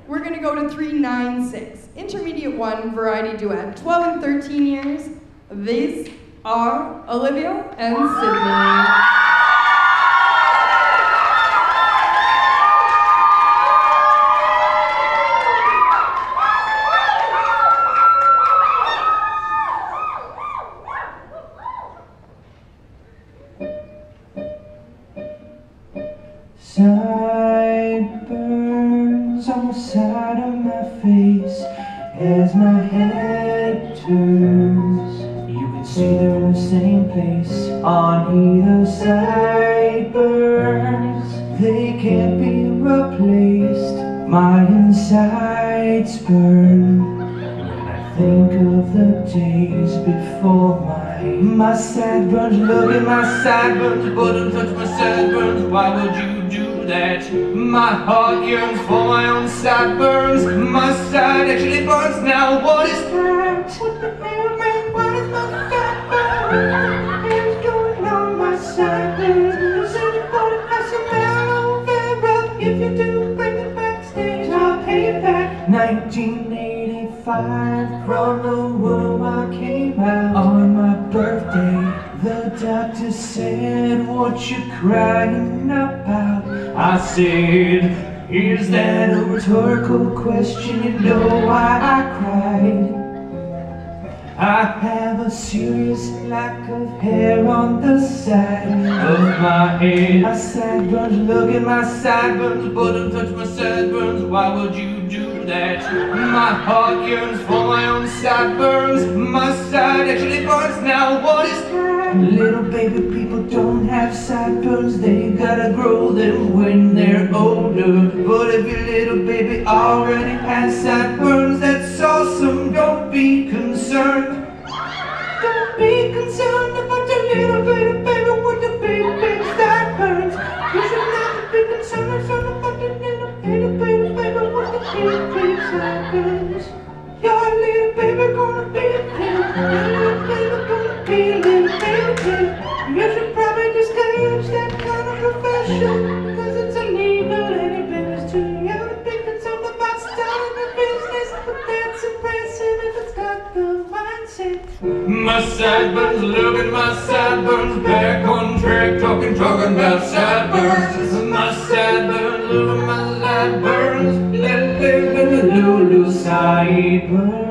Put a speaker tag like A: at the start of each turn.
A: we're gonna go to 3, 9, 6. Intermediate 1, variety duet, 12 and 13 years. These are Olivia and Sydney.
B: Sideburns on the side of my face as my head turns. You can see they're in the same place on either side. Burns, they can't be replaced. My insides burn when I think of the days before my sideburns. Look at my sideburns, but don't touch my sideburns. Why would you do that? My heart yearns for my own sideburns. My side actually burns now. What is that? What the hell, man? What is my sideburns? What's going on my sideburns? Does anybody have some aloe vera? If you do, bring it backstage. I'll pay it back. 1985, from the womb I came out on my birthday. The doctor said, what you crying about? I said, is that a rhetorical question? You know why I cried. I have a serious lack of hair on the side of my head. My sideburns, look at my sideburns, but don't touch my sideburns. Why would you do that? My heart yearns for my own sideburns. My side actually burns now. What is that? Little baby people don't have sideburns. They gotta grow them when they're older. But if your little baby already has sideburns, that's awesome. Don't be concerned. Don't be concerned about the little baby with the big sideburns. You should not be concerned about the little baby with the big sideburns. Your little baby gonna be a pig. Your little baby gonna be a little baby pig. You should probably discourage that kind of profession, because it's illegal and your baby's too young to be concerned about starting a business. But that's impressive if it's got the mindset. My sideburns, look at my sideburns, back on track, talking about sideburns. My sideburns, look at my sideburns, Lulu sideburns.